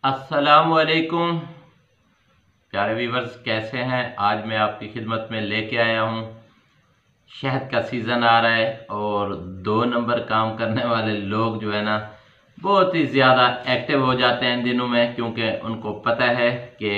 अस्सलामुअलैकुम प्यारे व्यूवर्स, कैसे हैं। आज मैं आपकी खिदमत में लेके आया हूं। शहद का सीज़न आ रहा है और 2 नंबर काम करने वाले लोग जो है ना बहुत ही ज़्यादा एक्टिव हो जाते हैं इन दिनों में, क्योंकि उनको पता है कि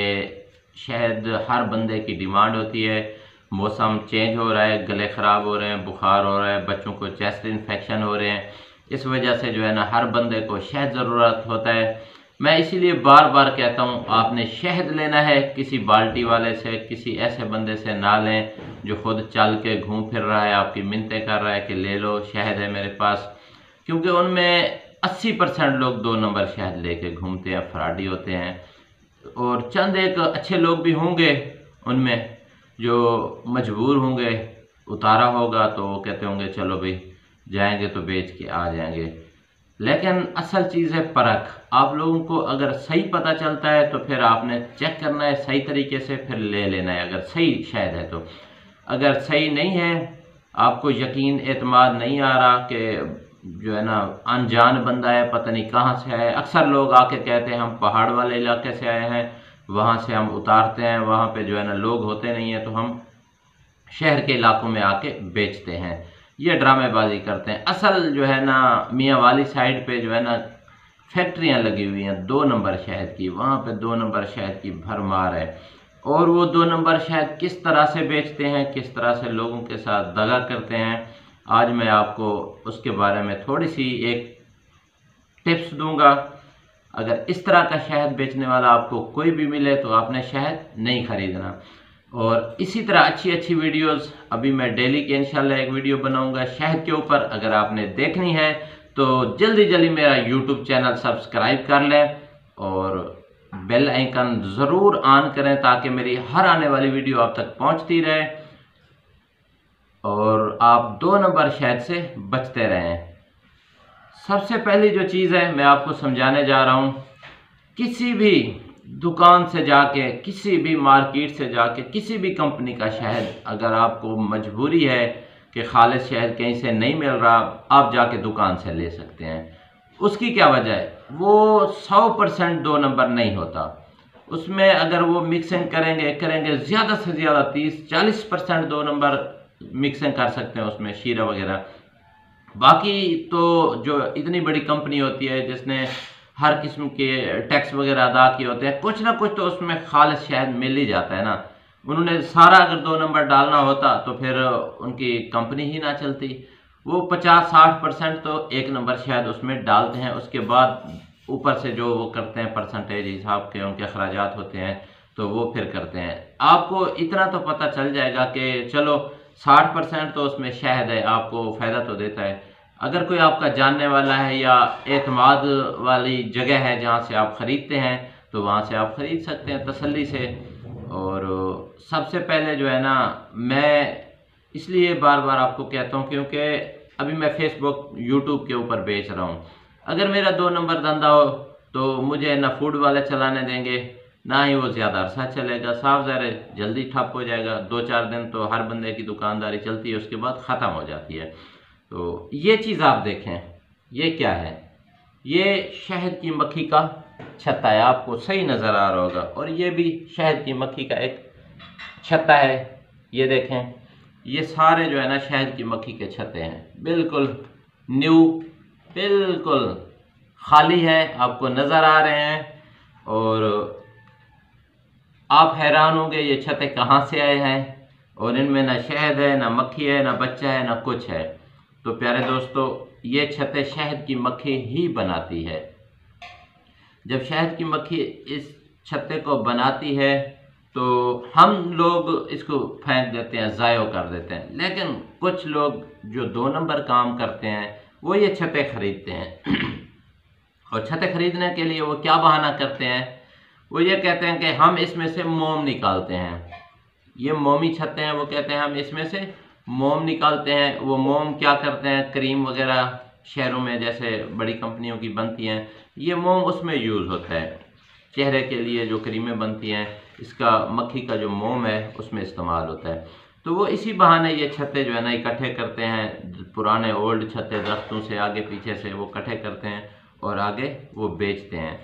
शहद हर बंदे की डिमांड होती है। मौसम चेंज हो रहा है, गले ख़राब हो रहे हैं, बुखार हो रहा है, बच्चों को चेस्ट इन्फेक्शन हो रहे हैं। इस वजह से जो है ना हर बंदे को शहद ज़रूरत होता है। मैं इसीलिए बार बार कहता हूँ, आपने शहद लेना है किसी बाल्टी वाले से, किसी ऐसे बंदे से ना लें जो खुद चल के घूम फिर रहा है, आपकी मिन्नतें कर रहा है कि ले लो शहद है मेरे पास। क्योंकि उनमें 80% लोग 2 नंबर शहद लेके घूमते हैं, फ्रॉडी होते हैं। और चंद एक अच्छे लोग भी होंगे उनमें जो मजबूर होंगे, उतारा होगा तो वो कहते होंगे चलो भाई जाएंगे तो बेच के आ जाएंगे। लेकिन असल चीज़ है परख। आप लोगों को अगर सही पता चलता है तो फिर आपने चेक करना है सही तरीके से, फिर ले लेना है अगर सही शायद है तो। अगर सही नहीं है, आपको यकीन एतमाद नहीं आ रहा कि जो है ना अनजान बंदा है, पता नहीं कहाँ से आया है। अक्सर लोग आके कहते हैं हम पहाड़ वाले इलाके से आए हैं, वहाँ से हम उतारते हैं, वहाँ पे जो है ना लोग होते नहीं है तो हम शहर के इलाकों में आके बेचते हैं। ये ड्रामेबाजी करते हैं। असल जो है ना मियाँ वाली साइड पे जो है ना फैक्ट्रियाँ लगी हुई हैं 2 नंबर शहद की, वहाँ पे 2 नंबर शहद की भरमार है। और वो 2 नंबर शहद किस तरह से बेचते हैं, किस तरह से लोगों के साथ दगा करते हैं, आज मैं आपको उसके बारे में थोड़ी सी एक टिप्स दूंगा। अगर इस तरह का शहद बेचने वाला आपको कोई भी मिले तो आपने शहद नहीं खरीदना। और इसी तरह अच्छी अच्छी वीडियोस अभी मैं डेली के इंशाल्लाह एक वीडियो बनाऊंगा शहद के ऊपर। अगर आपने देखनी है तो जल्दी जल्दी मेरा यूट्यूब चैनल सब्सक्राइब कर लें और बेल आइकन ज़रूर ऑन करें ताकि मेरी हर आने वाली वीडियो आप तक पहुंचती रहे और आप 2 नंबर शहद से बचते रहें। सबसे पहली जो चीज़ है मैं आपको समझाने जा रहा हूँ, किसी भी दुकान से जाके, किसी भी मार्केट से जाके, किसी भी कंपनी का शहद अगर आपको मजबूरी है कि खालिस शहद कहीं से नहीं मिल रहा, आप जाके दुकान से ले सकते हैं। उसकी क्या वजह है, वो 100% 2 नंबर नहीं होता। उसमें अगर वो मिक्सिंग करेंगे ज़्यादा से ज़्यादा 30-40% 2 नंबर मिक्सिंग कर सकते हैं उसमें, शीरा वगैरह। बाकी तो जो इतनी बड़ी कंपनी होती है जिसने हर किस्म के टैक्स वगैरह अदा किए होते हैं, कुछ ना कुछ तो उसमें खालिस शहद मिल ही जाता है ना। उन्होंने सारा अगर 2 नंबर डालना होता तो फिर उनकी कंपनी ही ना चलती। वो 50-60% तो 1 नंबर शहद उसमें डालते हैं, उसके बाद ऊपर से जो वो करते हैं परसेंटेज हिसाब के उनके अखराजात होते हैं तो वो फिर करते हैं। आपको इतना तो पता चल जाएगा कि चलो 60% तो उसमें शहद है, आपको फ़ायदा तो देता है। अगर कोई आपका जानने वाला है या एतमाद वाली जगह है जहाँ से आप ख़रीदते हैं तो वहाँ से आप ख़रीद सकते हैं तसल्ली से। और सबसे पहले जो है ना मैं इसलिए बार बार आपको कहता हूँ क्योंकि अभी मैं फेसबुक यूट्यूब के ऊपर बेच रहा हूँ। अगर मेरा 2 नंबर धंधा हो तो मुझे ना फूड वाले चलाने देंगे, ना ही वो ज़्यादा अरसा चलेगा। साफ ज़ाहिर है जल्दी ठप हो जाएगा। 2-4 दिन तो हर बंदे की दुकानदारी चलती है, उसके बाद ख़त्म हो जाती है। तो ये चीज़ आप देखें, ये क्या है, ये शहद की मक्खी का छत्ता है, आपको सही नज़र आ रहा होगा। और ये भी शहद की मक्खी का एक छत्ता है, ये देखें। ये सारे जो है ना शहद की मक्खी के छत्ते हैं, बिल्कुल न्यू, बिल्कुल खाली है, आपको नज़र आ रहे हैं। और आप हैरान होंगे ये छत्ते कहाँ से आए हैं और इनमें ना शहद है, ना मक्खी है, ना बच्चा है, ना कुछ है। तो प्यारे दोस्तों, ये छत्ते शहद की मक्खी ही बनाती है। जब शहद की मक्खी इस छत्ते को बनाती है तो हम लोग इसको फेंक देते हैं, ज़ाया कर देते हैं। लेकिन कुछ लोग जो 2 नंबर काम करते हैं वो ये छत्ते खरीदते हैं और छत्ते खरीदने के लिए वो क्या बहाना करते हैं, वो ये कहते हैं कि हम इसमें से मोम निकालते हैं। ये मोमी छत्ते हैं, वो कहते हैं हम इसमें से मोम निकालते हैं। वो मोम क्या करते हैं, क्रीम वगैरह शहरों में जैसे बड़ी कंपनियों की बनती हैं, ये मोम उसमें यूज़ होता है। चेहरे के लिए जो क्रीमें बनती हैं, इसका मक्खी का जो मोम है उसमें इस्तेमाल होता है। तो वो इसी बहाने ये छत्ते जो है ना इकट्ठे करते हैं, पुराने ओल्ड छत्ते दरख्तों से आगे पीछे से वो इकट्ठे करते हैं और आगे वो बेचते हैं।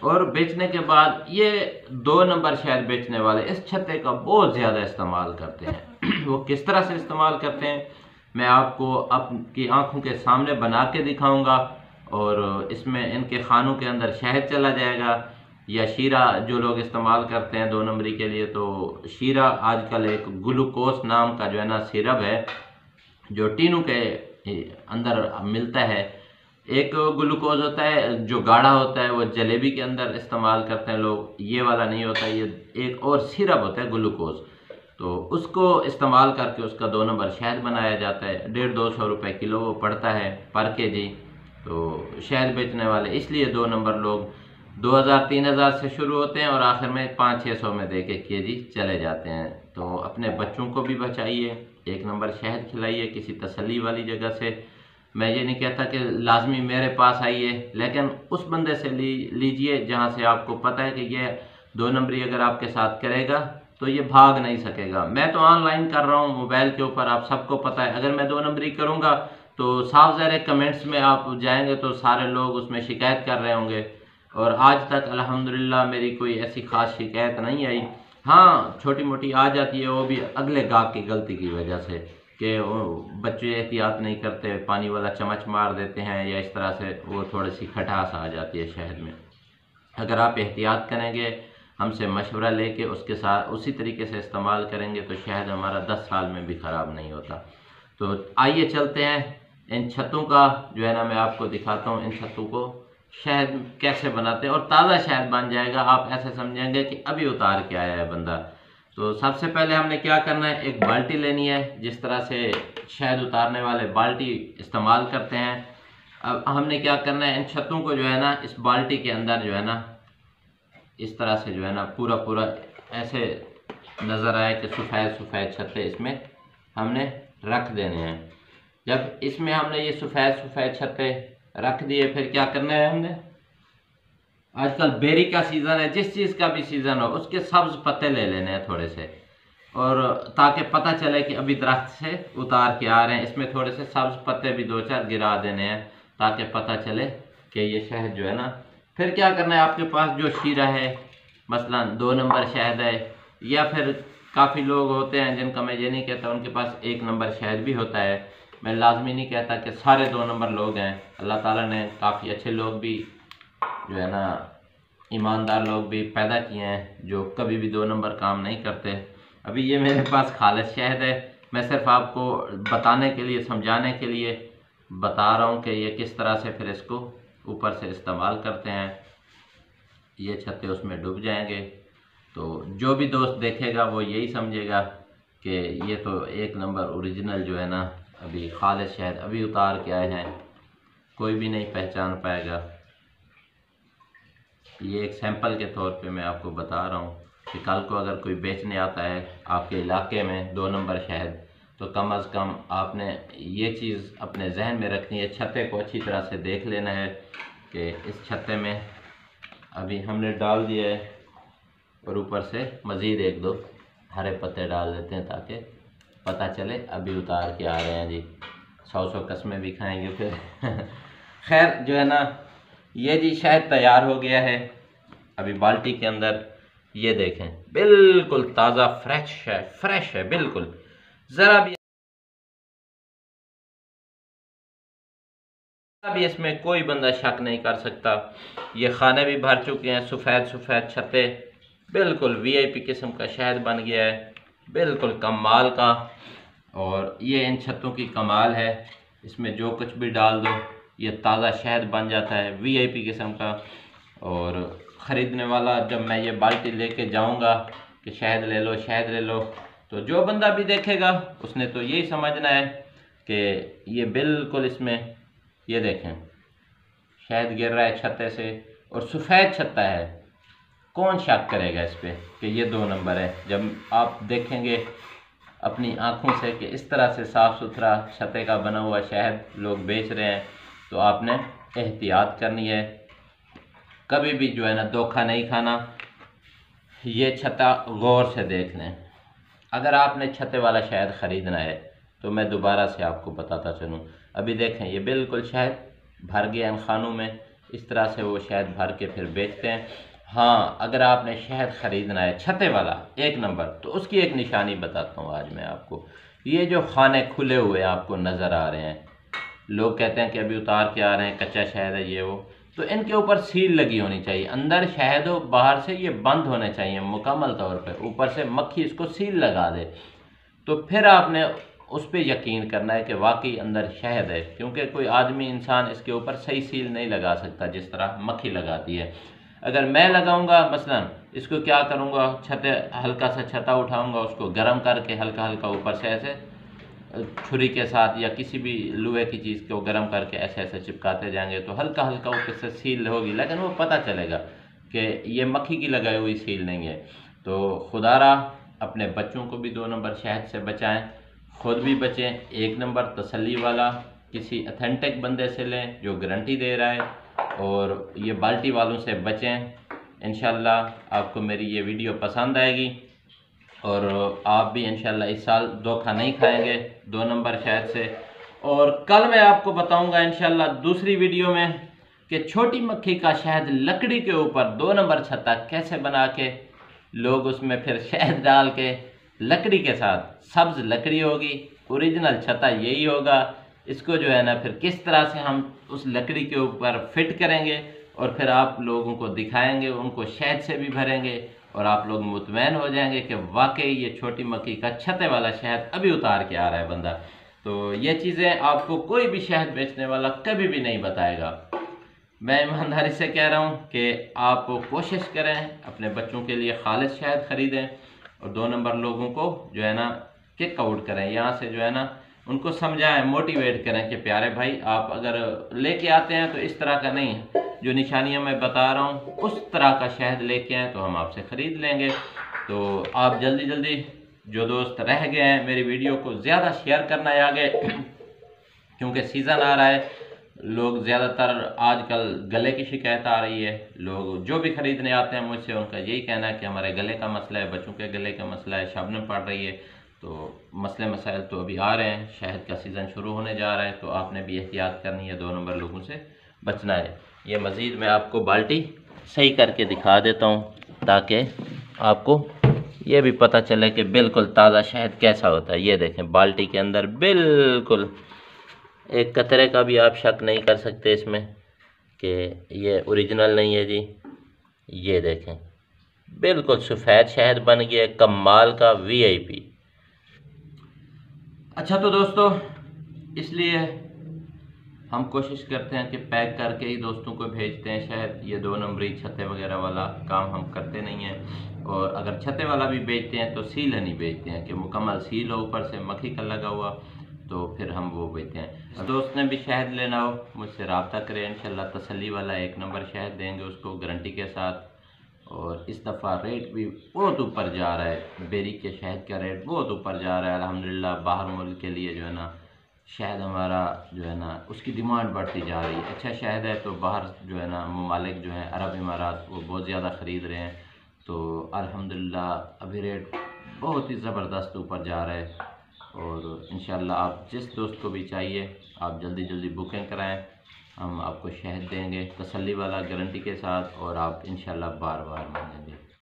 और बेचने के बाद ये 2 नंबर शहद बेचने वाले इस छत्ते का बहुत ज़्यादा इस्तेमाल करते हैं। वो किस तरह से इस्तेमाल करते हैं मैं आपको आपकी आंखों के सामने बना के दिखाऊंगा। और इसमें इनके खानों के अंदर शहद चला जाएगा या शीरा जो लोग इस्तेमाल करते हैं 2 नंबरी के लिए, तो शीरा आजकल एक ग्लूकोज नाम का जो है ना सिरप है जो टीनों के अंदर मिलता है। एक ग्लूकोज होता है जो गाढ़ा होता है, वो जलेबी के अंदर इस्तेमाल करते हैं लोग, ये वाला नहीं होता। ये एक और सिरप होता है ग्लूकोज, तो उसको इस्तेमाल करके उसका 2 नंबर शहद बनाया जाता है। 150-200 रुपये किलो वो पड़ता है पर केजी। तो शहद बेचने वाले इसलिए 2 नंबर लोग 2000-3000 से शुरू होते हैं और आखिर में 500-600 में दे के केजी चले जाते हैं। तो अपने बच्चों को भी बचाइए, 1 नंबर शहद खिलाइए किसी तसल्ली वाली जगह से। मैं ये नहीं कहता कि लाजमी मेरे पास आइए, लेकिन उस बंदे से लीजिए जहाँ से आपको पता है कि ये 2 नंबरी अगर आपके साथ करेगा तो ये भाग नहीं सकेगा। मैं तो ऑनलाइन कर रहा हूँ मोबाइल के ऊपर, आप सबको पता है। अगर मैं 2 नंबरी करूँगा तो साफ ज़ाहिर कमेंट्स में आप जाएंगे तो सारे लोग उसमें शिकायत कर रहे होंगे, और आज तक अल्हम्दुलिल्लाह मेरी कोई ऐसी ख़ास शिकायत नहीं आई। हाँ, छोटी मोटी आ जाती है, वो भी अगले गाहक की गलती की वजह से कि बच्चे एहतियात नहीं करते, पानी वाला चम्मच मार देते हैं या इस तरह से वो थोड़ी सी खटास आ जाती है शहद में। अगर आप एहतियात करेंगे, हमसे मशवरा लेके उसके साथ उसी तरीके से इस्तेमाल करेंगे तो शहद हमारा 10 साल में भी ख़राब नहीं होता। तो आइए चलते हैं इन छत्तों का जो है ना मैं आपको दिखाता हूँ, इन छत्तों को शहद कैसे बनाते हैं और ताज़ा शहद बन जाएगा। आप ऐसे समझेंगे कि अभी उतार के आया है बंदा। तो सबसे पहले हमने क्या करना है, एक बाल्टी लेनी है, जिस तरह से शहद उतारने वाले बाल्टी इस्तेमाल करते हैं। अब हमने क्या करना है, इन छत्तों को जो है ना इस बाल्टी के अंदर जो है ना इस तरह से जो है ना पूरा पूरा ऐसे नज़र आए कि सफ़ेद सफ़ेद छत्ते इसमें हमने रख देने हैं। जब इसमें हमने ये सफ़ेद सफ़ेद छत्ते रख दिए, फिर क्या करना है, हमने आजकल बेरी का सीज़न है, जिस चीज़ का भी सीज़न हो उसके सब्ज़ पत्ते ले लेने हैं थोड़े से, और ताकि पता चले कि अभी दरख्त से उतार के आ रहे हैं। इसमें थोड़े से सब्ज़ पत्ते भी 2-4 गिरा देने हैं ताकि पता चले कि ये शहद जो है ना। फिर क्या करना है, आपके पास जो शीरा है, मसलन 2 नंबर शहद है, या फिर काफ़ी लोग होते हैं जिनका मैं ये नहीं कहता उनके पास 1 नंबर शहद भी होता है। मैं लाजमी नहीं कहता कि सारे 2 नंबर लोग हैं। अल्लाह ताला ने काफ़ी अच्छे लोग भी जो है ना ईमानदार लोग भी पैदा किए हैं जो कभी भी 2 नंबर काम नहीं करते। अभी ये मेरे पास खालिस शहद है, मैं सिर्फ आपको बताने के लिए, समझाने के लिए बता रहा हूँ कि ये किस तरह से फिर इसको ऊपर से इस्तेमाल करते हैं। ये छत्ते उसमें डूब जाएंगे, तो जो भी दोस्त देखेगा वो यही समझेगा कि ये तो 1 नंबर ओरिजिनल जो है ना अभी खालिस शहद अभी उतार के आए हैं, कोई भी नहीं पहचान पाएगा। ये एक सैंपल के तौर पे मैं आपको बता रहा हूँ कि कल को अगर कोई बेचने आता है आपके इलाके में 2 नंबर शहद, तो कम अज़ कम आपने ये चीज़ अपने जहन में रखनी है। छत्ते को अच्छी तरह से देख लेना है कि इस छत्ते में अभी हमने डाल दिया है, और ऊपर से मज़ीद 1-2 हरे पत्ते डाल देते हैं ताकि पता चले अभी उतार के आ रहे हैं जी। 100 कस्में भी खाएंगे फिर। खैर जो है ना, ये जी शहद तैयार हो गया है अभी बाल्टी के अंदर। ये देखें बिल्कुल ताज़ा फ्रेश है बिल्कुल, ज़रा भी इसमें कोई बंदा शक नहीं कर सकता। ये खाने भी भर चुके हैं, सफ़ेद सफ़ेद छत्ते, बिल्कुल वीआईपी किस्म का शहद बन गया है, बिल्कुल कमाल का। और ये इन छत्तों की कमाल है, इसमें जो कुछ भी डाल दो ये ताज़ा शहद बन जाता है वीआईपी किस्म का। और ख़रीदने वाला जब मैं ये बाल्टी लेके जाऊंगा कि शहद ले लो शहद ले लो, तो जो बंदा भी देखेगा उसने तो यही समझना है कि ये बिल्कुल इसमें ये देखें शहद गिर रहा है छत्ते से और सफ़ेद छत्ता है। कौन शक करेगा इस पर कि ये 2 नंबर है, जब आप देखेंगे अपनी आँखों से कि इस तरह से साफ़ सुथरा छत्ते का बना हुआ शहद लोग बेच रहे हैं। तो आपने एहतियात करनी है, कभी भी जो है ना धोखा नहीं खाना। ये छत्ता गौर से देख लें। अगर आपने छत्ते वाला शहद ख़रीदना है तो मैं दोबारा से आपको बताता चलूँ, अभी देखें ये बिल्कुल शहद भर गया इन खानों में, इस तरह से वो शहद भर के फिर बेचते हैं। हाँ, अगर आपने शहद ख़रीदना है छत्ते वाला 1 नंबर, तो उसकी एक निशानी बताता हूँ आज मैं आपको। ये जो खाने खुले हुए आपको नज़र आ रहे हैं, लोग कहते हैं कि अभी उतार के आ रहे हैं, कच्चा शहद है ये वो, तो इनके ऊपर सील लगी होनी चाहिए। अंदर शहद हो, बाहर से ये बंद होने चाहिए मुकम्मल तौर पे, ऊपर से मक्खी इसको सील लगा दे, तो फिर आपने उस पर यकीन करना है कि वाकई अंदर शहद है। क्योंकि कोई आदमी इंसान इसके ऊपर सही सील नहीं लगा सकता जिस तरह मक्खी लगाती है। अगर मैं लगाऊंगा, मसलन इसको क्या करूंगा, छते हल्का सा छत्ता उठाऊंगा, उसको गर्म करके हल्का हल्का ऊपर से ऐसे छुरी के साथ या किसी भी लोहे की चीज़ को गर्म करके ऐसे ऐसे चिपकाते जाएंगे, तो हल्का हल्का ऊपर से सील होगी, लेकिन वो पता चलेगा कि ये मक्खी की लगाई हुई सील नहीं है। तो खुदारा अपने बच्चों को भी 2 नंबर शहद से बचाएं, खुद भी बचें। 1 नंबर तसल्ली वाला किसी अथेंटिक बंदे से लें जो गारंटी दे रहा है, और ये बाल्टी वालों से बचें। इंशाल्लाह आपको मेरी ये वीडियो पसंद आएगी और आप भी इंशाल्लाह इस साल धोखा नहीं खाएंगे 2 नंबर शहद से। और कल मैं आपको बताऊंगा इंशाल्लाह दूसरी वीडियो में कि छोटी मक्खी का शहद लकड़ी के ऊपर 2 नंबर छत्ता कैसे बना के लोग उसमें फिर शहद डाल के, लकड़ी के साथ सब्ज लकड़ी होगी, ओरिजिनल छत्ता यही होगा, इसको जो है ना फिर किस तरह से हम उस लकड़ी के ऊपर फिट करेंगे और फिर आप लोगों को दिखाएंगे, उनको शहद से भी भरेंगे और आप लोग मुतमैन हो जाएंगे कि वाकई ये छोटी मक्खी का छत्ते वाला शहद अभी उतार के आ रहा है बंदा। तो ये चीज़ें आपको कोई भी शहद बेचने वाला कभी भी नहीं बताएगा। मैं ईमानदारी से कह रहा हूँ कि आप कोशिश करें अपने बच्चों के लिए खालिस शहद ख़रीदें और 2 नंबर लोगों को जो है ना किक आउट करें, यहाँ से जो है ना उनको समझाएं, मोटिवेट करें कि प्यारे भाई आप अगर लेके आते हैं तो इस तरह का नहीं है, जो निशानियाँ मैं बता रहा हूँ उस तरह का शहद लेके आएँ तो हम आपसे ख़रीद लेंगे। तो आप जल्दी जल्दी जो दोस्त रह गए हैं मेरी वीडियो को ज़्यादा शेयर करना है आगे, क्योंकि सीज़न आ रहा है। लोग ज़्यादातर आजकल गले की शिकायत आ रही है, लोग जो भी ख़रीदने आते हैं मुझसे उनका यही कहना है कि हमारे गले का मसला है, बच्चों के गले का मसला है, शबनम पड़ रही है। तो मसले मसाइल तो अभी आ रहे हैं, शहद का सीज़न शुरू होने जा रहा है, तो आपने भी एहतियात करनी है, 2 नंबर लोगों से बचना है। ये मज़ीद मैं आपको बाल्टी सही करके दिखा देता हूँ ताकि आपको ये भी पता चले कि बिल्कुल ताज़ा शहद कैसा होता है। ये देखें बाल्टी के अंदर बिल्कुल एक कतरे का भी आप शक नहीं कर सकते इसमें कि ये ओरिजिनल नहीं है जी। ये देखें बिल्कुल सफ़ेद शहद बन गया, कमाल का VIP। अच्छा तो दोस्तों, इसलिए हम कोशिश करते हैं कि पैक करके ही दोस्तों को भेजते हैं शहद। ये 2 नंबरी छत्ते वगैरह वाला काम हम करते नहीं हैं, और अगर छत्ते वाला भी बेचते हैं तो सील नहीं बेचते हैं कि मुकम्मल सील हो ऊपर से मक्खी का लगा हुआ, तो फिर हम वो बेचते हैं। दोस्त ने भी शहद लेना हो मुझसे रब्ता करें, इंशाल्लाह तसल्ली वाला 1 नंबर शहद देंगे उसको गारंटी के साथ। और इस दफ़ा रेट भी बहुत ऊपर जा रहा है, बेरी के शहद का रेट बहुत ऊपर जा रहा है अल्हम्दुलिल्लाह। बाहर मुल्क के लिए जो है ना शहद हमारा जो है ना उसकी डिमांड बढ़ती जा रही है। अच्छा शहद है तो बाहर जो है ना ममालिक जो है अरब इमारात वो बहुत ज़्यादा ख़रीद रहे हैं, तो अल्हम्दुलिल्लाह अभी रेट बहुत ही ज़बरदस्त ऊपर जा रहा है। और इंशाल्लाह आप जिस दोस्त को भी चाहिए आप जल्दी जल्दी बुकिंग कराएं, हम आपको शहद देंगे तसल्ली वाला गारंटी के साथ, और आप इंशाल्लाह बार बार मांगेंगे।